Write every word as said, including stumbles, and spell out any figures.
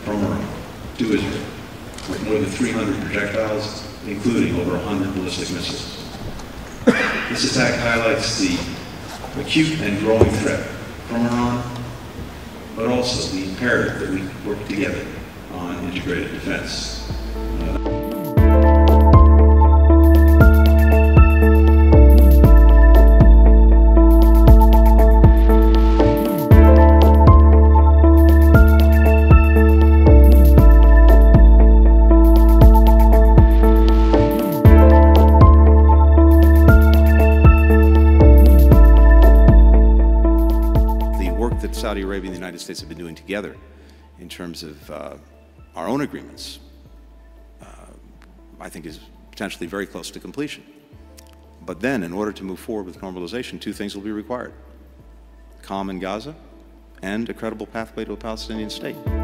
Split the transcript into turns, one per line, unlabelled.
from Iran to Israel with more than three hundred projectiles, including over one hundred ballistic missiles. This attack highlights the acute and growing threat from Iran, but also the imperative that we work together on integrated defense. Uh, that Saudi Arabia and the United States have been doing together in terms of uh, our own agreements, uh, I think is potentially very close to completion. But then, in order to move forward with normalization, two things will be required: calm in Gaza and a credible pathway to a Palestinian state.